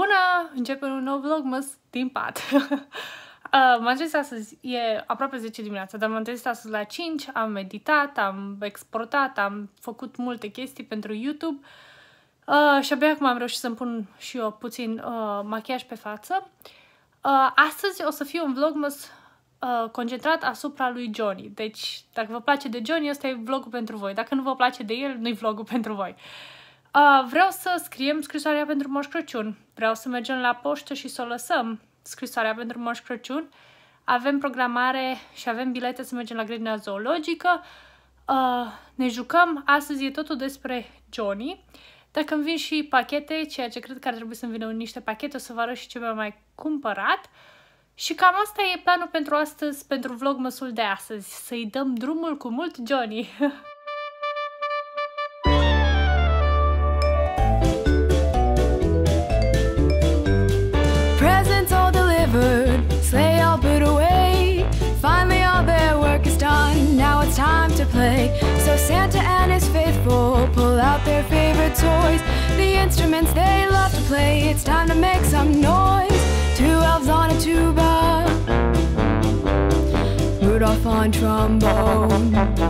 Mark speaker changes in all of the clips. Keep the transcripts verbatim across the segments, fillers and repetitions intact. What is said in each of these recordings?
Speaker 1: Bună! Începe un nou vlogmas din pat. uh, m-am trezit astăzi, e aproape zece dimineața, dar m-am trezit astăzi la cinci, am meditat, am exportat, am făcut multe chestii pentru YouTube uh, și abia acum am reușit să-mi pun și eu puțin uh, machiaj pe față. Uh, astăzi o să fie un vlogmas uh, concentrat asupra lui Johnny. Deci, dacă vă place de Johnny, ăsta e vlogul pentru voi. Dacă nu vă place de el, nu-i vlogul pentru voi. Uh, vreau să scriem scrisoarea pentru Moș Crăciun. Vreau să mergem la poștă și să o lăsăm, scrisoarea pentru Moș Crăciun. Avem programare și avem bilete să mergem la grădina zoologică. Uh, ne jucăm. Astăzi e totul despre Johnny. Dacă îmi vin și pachete, ceea ce cred că ar trebui să-mi vină niște pachete, o să vă arăt și ce mi-am mai cumpărat. Și cam asta e planul pentru astăzi, pentru vlogmasul de astăzi. Să-i dăm drumul cu mult Johnny.
Speaker 2: Presents all delivered, sleigh all put away. Finally all their work is done, now it's time to play. So Santa and his faithful pull out their favorite toys, the instruments they love to play. It's time to make some noise. Two elves on a tuba, Rudolph on trombone,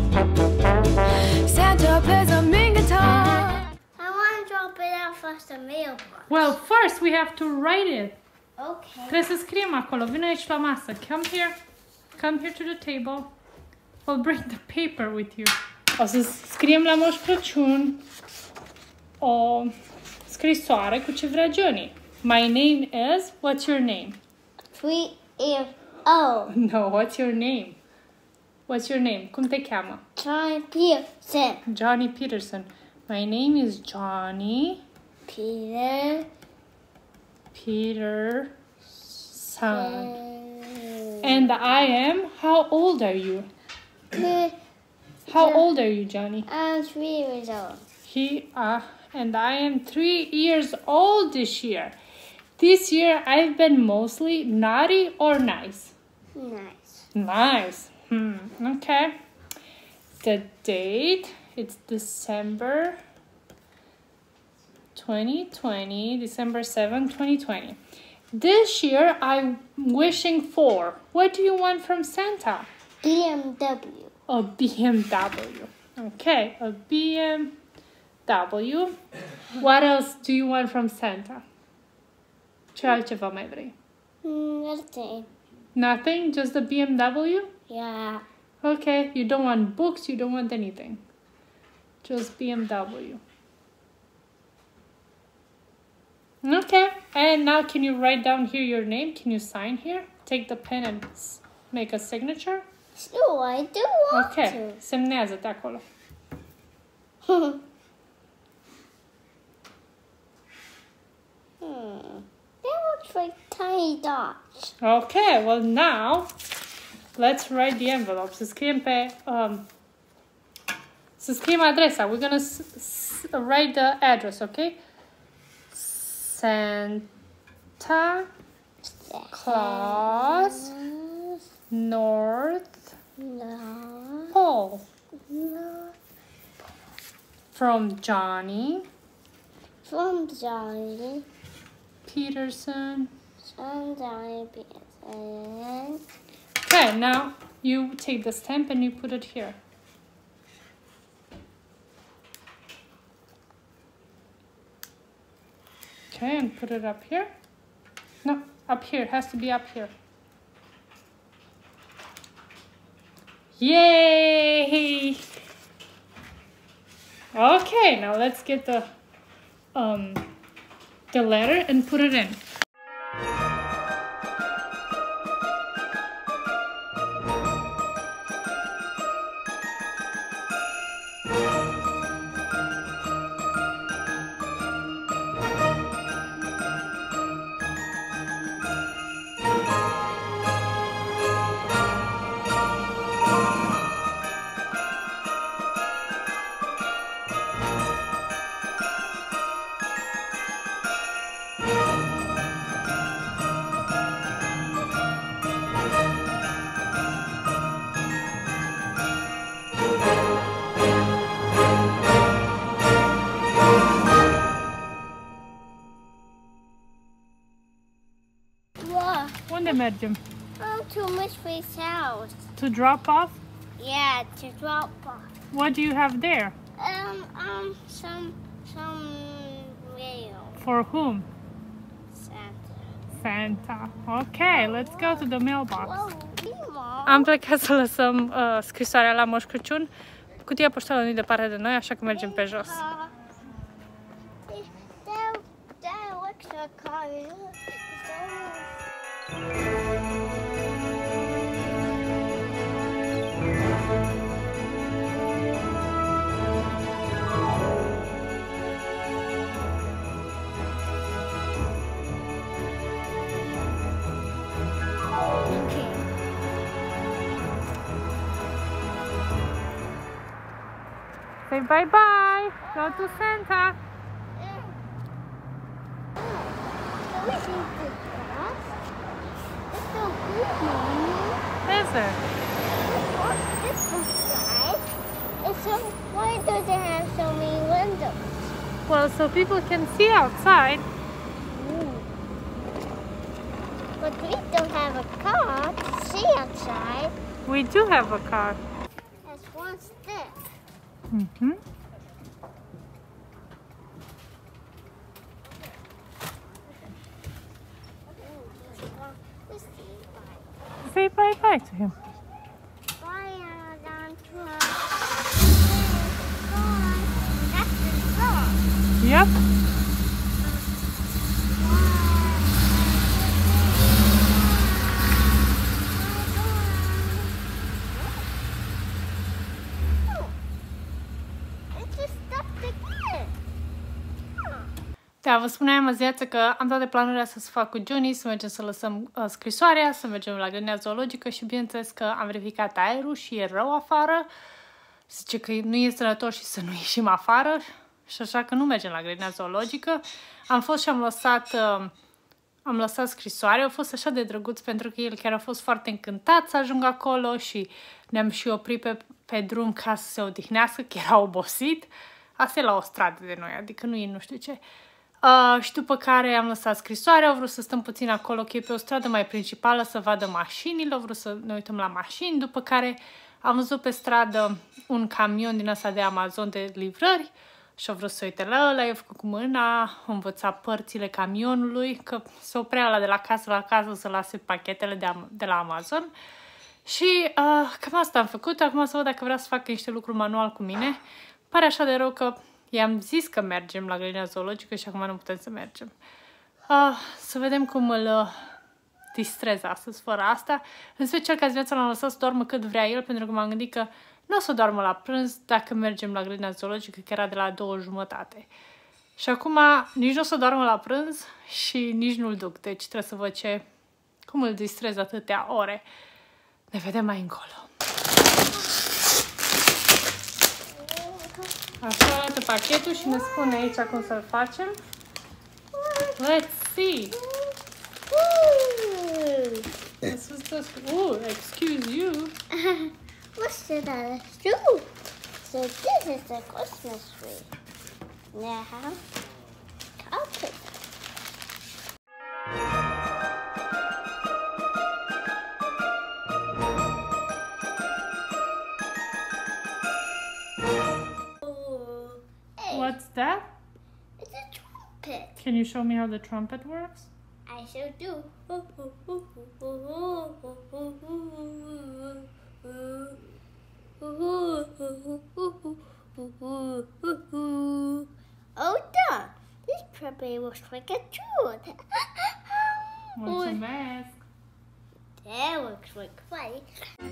Speaker 2: Santa plays a mean guitar.
Speaker 3: I want to drop it out first the mailbox.
Speaker 1: Well, first we have to write it.
Speaker 3: Okay.
Speaker 1: Trebuie să scriem acolo. Vino aici la masă. Come here. Come here to the table. I'll bring the paper with you. O să scriem la Moș Crăciun o scrisoare cu ce vrea Johnny. My name is... What's your name?
Speaker 3: Three years old.
Speaker 1: No, what's your name? What's your name? Cum te cheamă?
Speaker 3: John Peterson.
Speaker 1: Johnny Peterson. My name is Johnny
Speaker 3: Peter.
Speaker 1: Peterson. And I am... How old are you? How old are you, Johnny?
Speaker 3: I'm three years old.
Speaker 1: He, uh, and I am three years old this year. This year I've been mostly naughty or nice?
Speaker 3: Nice.
Speaker 1: Nice. Hmm, okay. The date, it's December twenty twenty, December seventh, twenty twenty. This year I'm wishing for, what do you want from Santa?
Speaker 3: B M W.
Speaker 1: A B M W. Okay, a B M W. What else do you want from Santa? Ce altceva mai vrei?
Speaker 3: Nothing.
Speaker 1: Nothing? Just the B M W?
Speaker 3: Yeah.
Speaker 1: Okay, you don't want books, you don't want anything. Just B M W. Okay, and now can you write down here your name? Can you sign here? Take the pen and make a signature?
Speaker 3: So I do want
Speaker 1: Okay,
Speaker 3: to.
Speaker 1: semnează-te acolo.
Speaker 3: hmm. That looks like tiny dots.
Speaker 1: Okay, well now, let's write the envelope. Să scriem pe... Um, să scriem adresa. We're gonna s s write the address, okay? Santa Claus North
Speaker 3: No.
Speaker 1: Pole.
Speaker 3: No.
Speaker 1: From Johnny
Speaker 3: From Johnny.
Speaker 1: Peterson.
Speaker 3: From Johnny Peterson.
Speaker 1: Okay, now you take the stamp and you put it here. Okay, and put it up here. No, up here. It has to be up here. Yay! Okay, now let's get the um the letter and put it in. Unde mergem?
Speaker 3: Oh, to Mystery's house.
Speaker 1: To drop off?
Speaker 3: Yeah, to drop off.
Speaker 1: What do you have there?
Speaker 3: Um, um, some, some mail.
Speaker 1: For whom?
Speaker 3: Santa.
Speaker 1: Santa. Okay, let's go to the mailbox.
Speaker 3: Whoa, Mom.
Speaker 1: Am plecat să lăsăm uh, scrisoarea la Moș Crăciun. Cutia poștală nu e departe de noi, așa că mergem pe jos.
Speaker 3: Uh, that, that looks like a car.
Speaker 1: Say bye-bye! Go to Santa!
Speaker 3: This is the grass. It's so good, Mom.
Speaker 1: Is it?
Speaker 3: This side. It's so, why does it have so many windows?
Speaker 1: Well, so people can see outside.
Speaker 3: Ooh. But we don't have a car to see outside.
Speaker 1: We do have a car.
Speaker 3: That's one stick.
Speaker 1: Mm-hmm. Say bye-bye to him.
Speaker 3: Bye, Adam. That's the door.
Speaker 1: Yep. Da, vă spuneam azi viață că am toate planurile să se fac cu Johnny, să mergem să lăsăm uh, scrisoarea, să mergem la grădina zoologică și bineînțeles că am verificat aerul și e rău afară. Zice că nu e sănătos și să nu ieșim afară și așa că nu mergem la grădina zoologică. Am fost și am lăsat, uh, am lăsat scrisoarea, a fost așa de drăguț pentru că el chiar a fost foarte încântat să ajungă acolo și ne-am și oprit pe, pe drum ca să se odihnească, că era obosit. Asta e la o stradă de noi, adică nu e nu știu ce. Uh, și după care am lăsat scrisoarea, au vrut să stăm puțin acolo, că e pe o stradă mai principală, să vadă mașinile, au vrut să ne uităm la mașini, după care am văzut pe stradă un camion din ăsta de Amazon de livrări și au vrut să uite la ăla, i-a făcut cu mâna, a învățat părțile camionului, că se oprea ăla de la casă la casă să lase pachetele de, de la Amazon. Și uh, cam asta am făcut, acum să văd dacă vrea să facă niște lucruri manual cu mine. Pare așa de rău că i-am zis că mergem la grădina zoologică și acum nu putem să mergem. Uh, să vedem cum îl uh, distrez astăzi fără asta. În special că azi viața l-am lăsat să doarmă cât vrea el, pentru că m-am gândit că nu o să doarmă la prânz dacă mergem la grădina zoologică, că era de la două jumătate. Și acum nici nu o să doarmă la prânz și nici nu-l duc. Deci trebuie să văd ce, cum îl distrez atâtea ore. Ne vedem mai încolo. Așa arată pachetul și ne spune aici cum să-l facem. Let's see. This is just, oh, excuse you.
Speaker 3: What's that? True. So this is the Christmas tree. Now, I'll put it.
Speaker 1: What's that?
Speaker 3: It's a trumpet.
Speaker 1: Can you show me how the trumpet works?
Speaker 3: I shall do. Oh, duh. This trumpet looks like a truth.
Speaker 1: What's a mask?
Speaker 3: That looks like fun.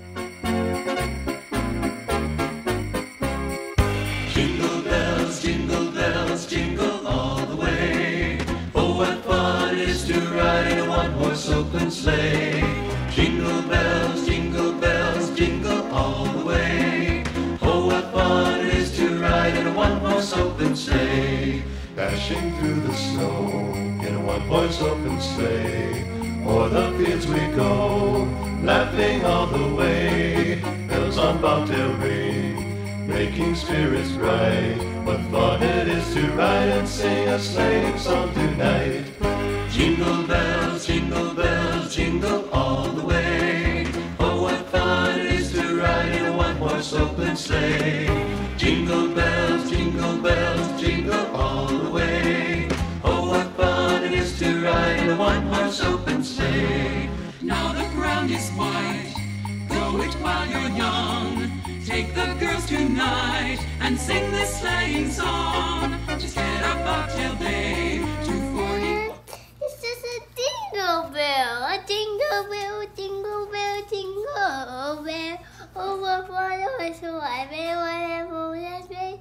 Speaker 4: Jingle bells, jingle bells, jingle all the way. Oh, what fun it is to ride in a one-horse open sleigh. Jingle bells, jingle bells, jingle all the way. Oh, what fun it is to ride in a one-horse open sleigh. Dashing through the snow in a one-horse open sleigh. O'er the fields we go, laughing all the way. Bells on bobtail ring, making spirits bright. What fun it is to ride and sing a sleighing song tonight. Jingle bells, jingle bells, bells jingle all the way. Oh, what fun it is to ride in a one-horse open sleigh. Jingle bells, jingle bells, jingle all the way. Oh, what fun it is to ride in a one-horse open sleigh.
Speaker 5: Now the ground is white, go it while you're young. Take the girls tonight and sing this sleighing song. Just get up Bobtail Bay, two forty.
Speaker 3: It's just a jingle bell, a jingle bell, jingle bell, jingle bell. Oh, what fun it is to ride in a one-horse sleigh.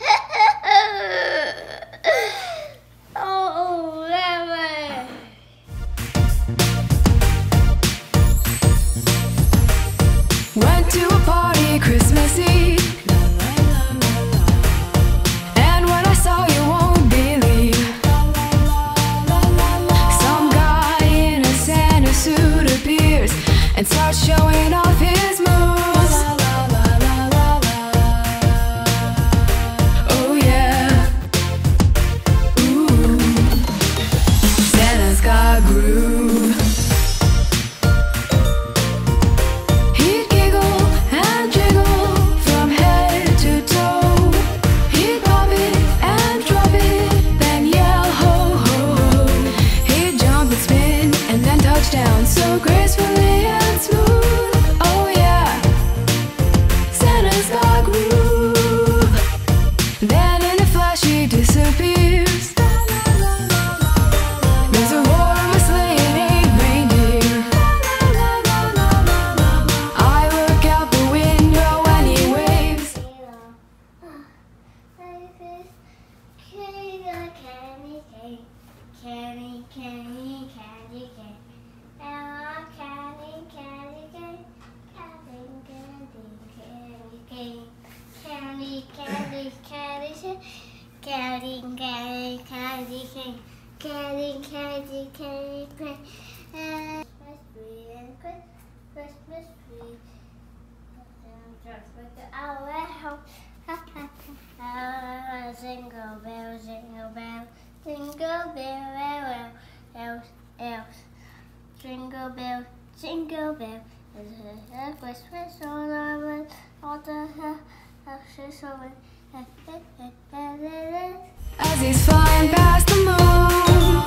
Speaker 3: Oh, Mama.
Speaker 2: Went to a party Christmas Eve, and when I saw you won't believe, some guy in a Santa suit appears and starts showing off his moves. Oh yeah, ooh, Santa's got groove. Down so gracefully and smooth. Oh yeah, Santa's got groove. Then in a flash he disappears. There's a roar of a sleigh and eight reindeer. I look out the window and he waves.
Speaker 3: Candy, candy, candy, candy, candy, candy. Oh, candy, candy, candy, candy, candy, candy, candy, candy, candy, candy, candy, candy, candy, candy, candy, Christmas tree and Christmas tree. Just with the owl at home. Jingle bell, jingle bell, jingle bell, elves, elves. Jingle bell, jingle bell, it's a Christmas all over, all the houses over.
Speaker 2: As he's flying past the moon.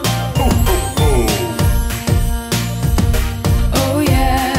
Speaker 2: Oh yeah.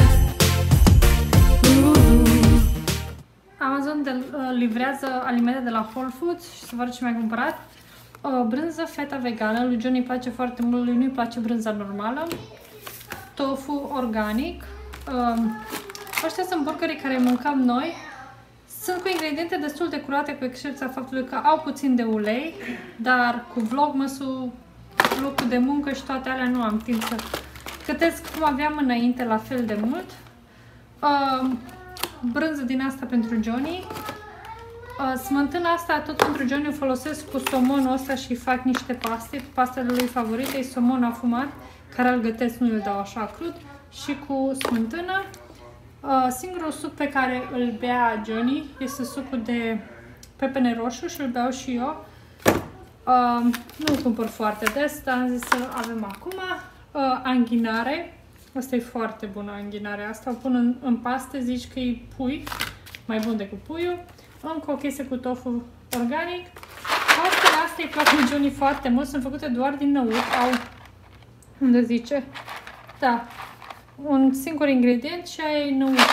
Speaker 2: Ooh.
Speaker 1: Amazon de, uh, livrează alimente de la Whole Foods și să vă arăt ce mi-a cumpărat. Uh, brânză feta vegană, lui Johnny îi place foarte mult, lui nu-i place brânza normală. Tofu organic. Uh, ăștia sunt burgerii care mâncam noi. Sunt cu ingrediente destul de curate, cu excepția faptului că au puțin de ulei, dar cu vlogmasul, locul de muncă și toate alea nu am timp să gătesc cum aveam înainte la fel de mult. Uh, brânză din asta pentru Johnny. Uh, smântâna asta tot pentru Johnny o folosesc cu somonul ăsta și fac niște paste. Pastele lui favorite e somon afumat, care îl gătesc, nu îl dau așa crud, și cu smântână. Uh, singurul suc pe care îl bea Johnny este sucul de pepene roșu și îl beau și eu. Uh, nu îl cumpăr foarte des, dar am zis să avem acum. Uh, anghinare. Asta e foarte bună, anghinarea asta. O pun în, în paste, zici că e pui, mai bun decât puiul. Încă o chestie cu tofu organic. Pastele astea îi plac lui Johnny foarte mult, sunt făcute doar din năut. Au, unde zice? Da, un singur ingredient și aia e năut.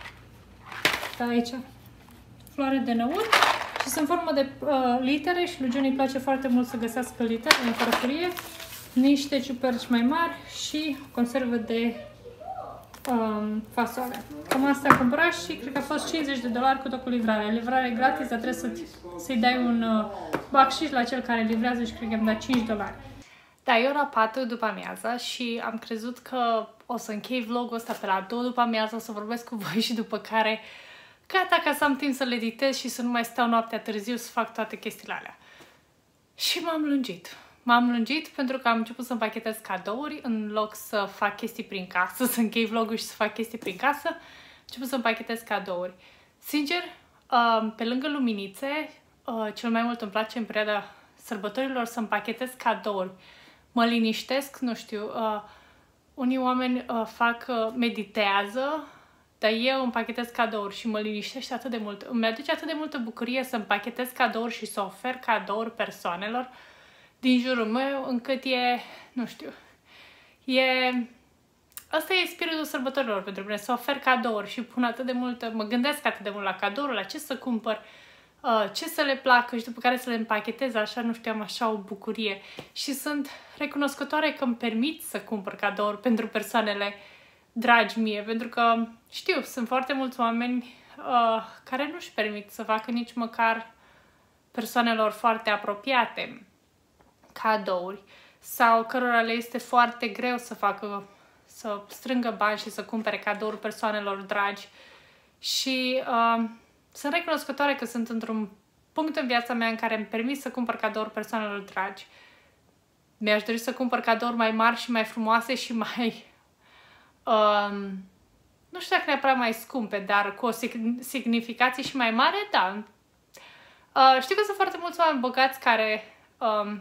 Speaker 1: Da, aici. Floare de năut. Și sunt în formă de uh, litere și lui Johnny îi place foarte mult să găsească litere în farfurie. Niște ciuperci mai mari și conservă de um, fasole. Cam asta am cumpărat și cred că a fost cincizeci de dolari cu tot cu livrare. Livrare gratis, dar trebuie să-i să dai un uh, bacșiș la cel care livrează și cred că am dat cinci dolari. Da, e ora patru după amiaza și am crezut că o să închei vlogul ăsta pe la două după amiaza, o să vorbesc cu voi și după care gata, ca să am timp să-l editez și să nu mai stau noaptea târziu să fac toate chestiile alea. Și m-am lungit. M-am lungit pentru că am început să împachetez cadouri în loc să fac chestii prin casă, să închei vlogul și să fac chestii prin casă. Am început să împachetez cadouri. Sincer, pe lângă luminițe, cel mai mult îmi place în perioada sărbătorilor să împachetez cadouri. Mă liniștesc, nu știu, unii oameni uh, fac, uh, meditează, dar eu împachetez cadouri și mă liniștește atât de mult. Îmi aduce atât de multă bucurie să împachetez cadouri și să ofer cadouri persoanelor din jurul meu, încât e, nu știu, e... Asta e spiritul sărbătorilor pentru mine, să ofer cadouri și pun atât de mult, mă gândesc atât de mult la cadouri, la ce să cumpăr, ce să le placă și după care să le împachetez, așa, nu știu, am așa o bucurie. Și sunt recunoscătoare că îmi permit să cumpăr cadouri pentru persoanele dragi mie, pentru că știu, sunt foarte mulți oameni uh, care nu-și permit să facă nici măcar persoanelor foarte apropiate cadouri sau cărora le este foarte greu să facă, să strângă bani și să cumpere cadouri persoanelor dragi. Și uh, sunt recunoscătoare că sunt într-un punct în viața mea în care îmi permit să cumpăr cadouri persoanelor dragi. Mi-aș dori să cumpăr cadouri mai mari și mai frumoase și mai... Uh, nu știu dacă neapărat mai scumpe, dar cu o semnificație și mai mare, da. Uh, știu că sunt foarte mulți oameni bogați care um,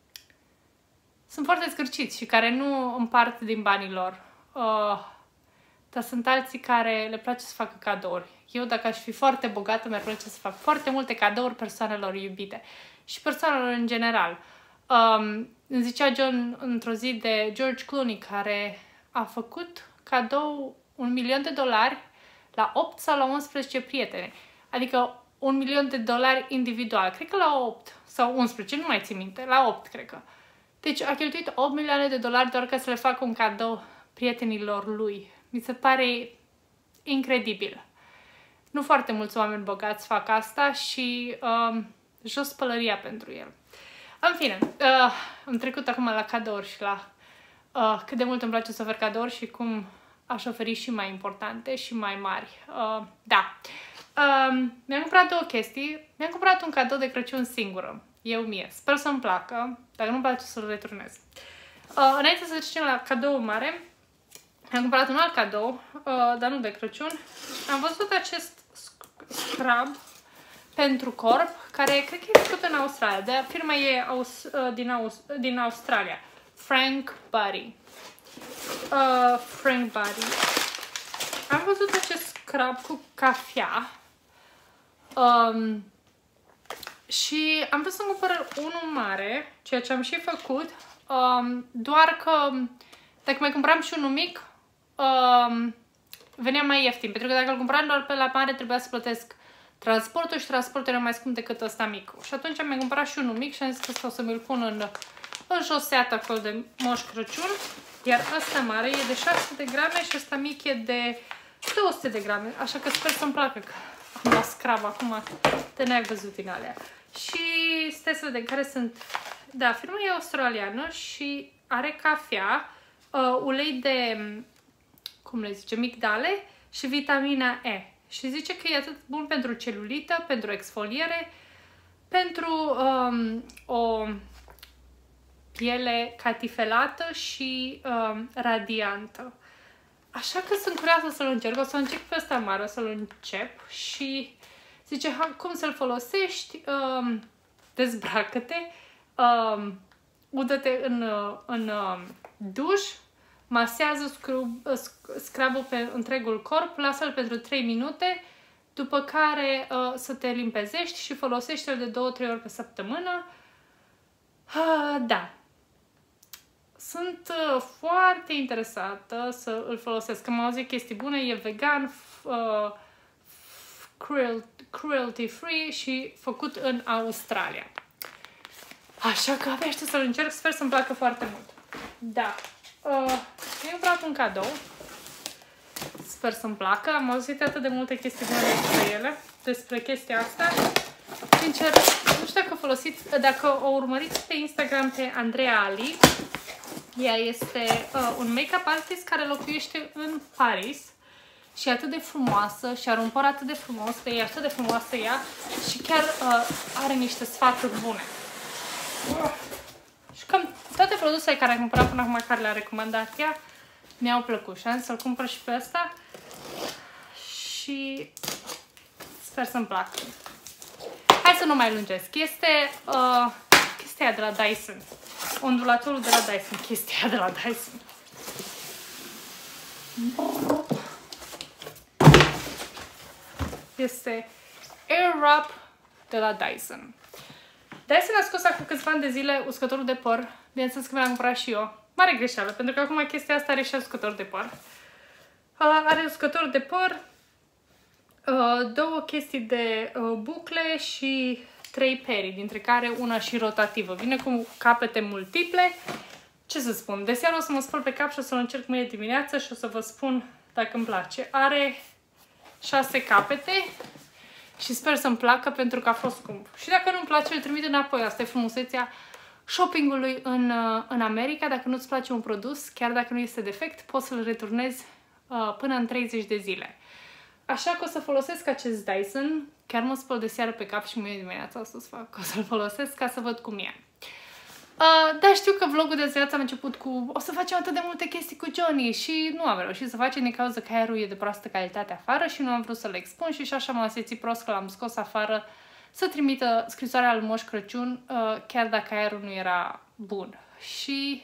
Speaker 1: sunt foarte zgârciți și care nu împart din banii lor. Uh, dar sunt alții care le place să facă cadouri. Eu, dacă aș fi foarte bogată, mi-ar place să fac foarte multe cadouri persoanelor iubite și persoanelor în general. Um, îmi zicea John într-o zi de George Clooney, care a făcut cadou un milion de dolari la opt sau la unsprezece prietene. Adică un milion de dolari individual. Cred că la opt sau unsprezece, nu mai țin minte. La opt, cred că. Deci a cheltuit opt milioane de dolari doar ca să le facă un cadou prietenilor lui. Mi se pare incredibil. Nu foarte mulți oameni bogați fac asta și uh, jos pălăria pentru el. În fine, uh, am trecut acum la cadouri și la uh, cât de mult îmi place să ofer cadouri și cum aș oferi și mai importante și mai mari. Uh, da. Uh, mi-am cumpărat două chestii. Mi-am cumpărat un cadou de Crăciun singură. Eu mie. Sper să-mi placă. Dacă nu-mi place, să-l returnez. Uh, înainte să trecem la cadou mare, am cumpărat un alt cadou, uh, dar nu de Crăciun. Am văzut acest scrub pentru corp, care cred că e făcut în Australia. De firma e aus, uh, din, Aus, din Australia. Frank Body. Uh, Frank Body. Am văzut acest scrub cu cafea. Um, și am vrut să-mi cumpăr unul mare, ceea ce am și făcut. Um, doar că dacă mai cumpăram și unul mic, um, venea mai ieftin. Pentru că dacă îl cumpăram doar pe la mare, trebuia să plătesc transportul și transportul era mai scump decât ăsta mic. Și atunci am mai cumpărat și unul mic și am zis că ăsta o să mi-l pun în, în joseată acolo de Moș Crăciun. Iar ăsta mare e de șase sute de grame și ăsta mic e de două sute de grame. Așa că sper să-mi placă că am luat scrub acum, te n-ai văzut din alea. Și stai să vedem care sunt. Da, firma e australiană și are cafea, uh, ulei de, cum le zice, migdale și vitamina E. Și zice că e atât bun pentru celulită, pentru exfoliere, pentru um, o piele catifelată și um, radiantă. Așa că sunt curioasă să-l încerc. O să încerc pe ăsta mare, o să-l încep și zice ha, cum să-l folosești, um, dezbracă-te, um, udă-te în, în um, duș, masează scrub-ul pe întregul corp, lasă-l pentru trei minute, după care uh, să te limpezești și folosește-l de două trei ori pe săptămână. Uh, da. Sunt uh, foarte interesată să îl folosesc. Am auzit chestii bune, e vegan, uh, cruelty free și făcut în Australia. Așa că abia aștept să-l încerc, sper să-mi placă foarte mult. Da. Uh, mi-am cumpărat un cadou. Sper să-mi placă. Am auzit atât de multe chestii bune despre ele, despre chestia asta. Sincer, nu știu dacă folosiți, dacă o urmăriți pe Instagram pe Andreea Ali. Ea este uh, un make-up artist care locuiește în Paris și e atât de frumoasă și are un păr atât de frumos, e atât de frumoasă ea și chiar uh, are niște sfaturi bune. Uh. Și cam toate produsele care am cumpărat până acum, care le-a recomandat ea, mi-au plăcut și am zis să-l cumpăr și pe ăsta și sper să-mi placă. Hai să nu mai lungesc. Este uh, chestia de la Dyson. Ondulatorul de la Dyson. Chestia de la Dyson. Este Air Wrap de la Dyson. Dyson a scos acum câțiva ani de zile uscătorul de păr. Bineînțeles că mi l-am cumpărat și eu. Mare greșeală, pentru că acum chestia asta are și uscător de păr. Uh, are uscător de păr, uh, două chestii de uh, bucle și trei perii, dintre care una și rotativă. Vine cu capete multiple. Ce să spun? De seară o să mă spăl pe cap și o să-l încerc mâine dimineață și o să vă spun dacă îmi place. Are șase capete și sper să-mi placă pentru că a fost scump. Și dacă nu-mi place, îl trimit înapoi. Asta e frumusețea shoppingului în, în America. Dacă nu-ți place un produs, chiar dacă nu este defect, poți să-l returnezi uh, până în treizeci de zile. Așa că o să folosesc acest Dyson. Chiar mă spăl de seară pe cap și mâine dimineața o să-ți fac, o să-l folosesc ca să văd cum e. Uh, da, știu că vlogul de azi am început cu o să facem atât de multe chestii cu Johnny și nu am reușit să facem din cauza că aerul e de proastă calitate afară și nu am vrut să le expun și, și așa m-am simțit prost că l-am scos afară să trimită scrisoarea lui Moș Crăciun, uh, chiar dacă aerul nu era bun. Și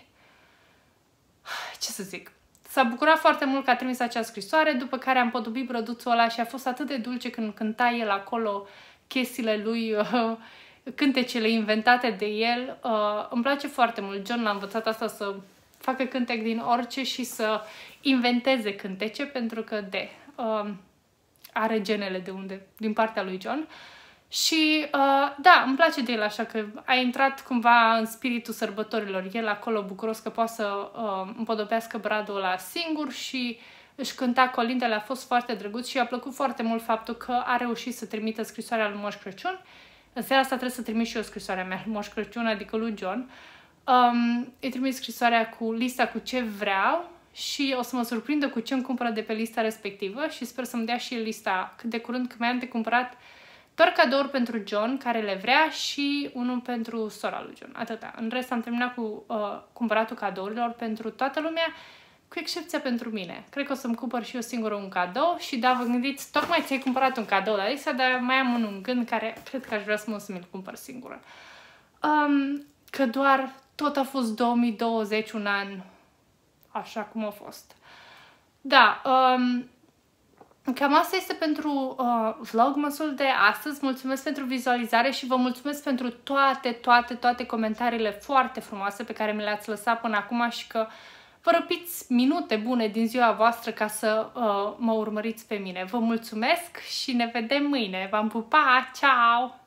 Speaker 1: ce să zic, s-a bucurat foarte mult că a trimis acea scrisoare, după care am podobit brăduțul ăla și a fost atât de dulce când cânta el acolo chestiile lui, uh, cântecele inventate de el. Uh, îmi place foarte mult. John l-a învățat asta, să facă cântec din orice și să inventeze cântece, pentru că de uh, are genele de unde, din partea lui John. Și uh, da, îmi place de el așa că a intrat cumva în spiritul sărbătorilor. El acolo bucuros că poate să uh, împodobească bradul ăla singur și își cânta colindele, a fost foarte drăguț și i-a plăcut foarte mult faptul că a reușit să trimită scrisoarea lui Moș Crăciun. În seara asta trebuie să trimit și eu scrisoarea mea lui Moș Crăciun, adică lui John. Um, îi trimit scrisoarea cu lista cu ce vreau și o să mă surprindă cu ce îmi cumpără de pe lista respectivă și sper să-mi dea și el lista cât de curând, că mi-am de cumpărat doar cadouri pentru John, care le vrea, și unul pentru sora lui John. Atâta. În rest am terminat cu uh, cumpăratul cadourilor pentru toată lumea, cu excepția pentru mine. Cred că o să-mi cumpăr și eu singură un cadou și da, vă gândiți, tocmai ți-ai cumpărat un cadou la lista, dar mai am unul în gând care cred că aș vrea să mă să mi-l cumpăr singură. Um, că doar tot a fost două mii douăzeci, un an așa cum a fost. Da, um, cam asta este pentru uh, vlogmasul de astăzi. Mulțumesc pentru vizualizare și vă mulțumesc pentru toate, toate, toate comentariile foarte frumoase pe care mi le-ați lăsat până acum și că vă răpiți minute bune din ziua voastră ca să uh, mă urmăriți pe mine. Vă mulțumesc și ne vedem mâine. V-am pupat! Ciao!